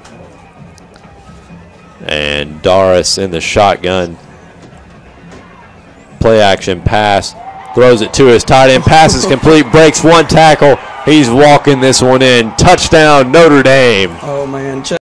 And Doris in the shotgun. Play action pass. Throws it to his tight end. Pass is complete. Breaks one tackle. He's walking this one in. Touchdown, Notre Dame. Oh, man.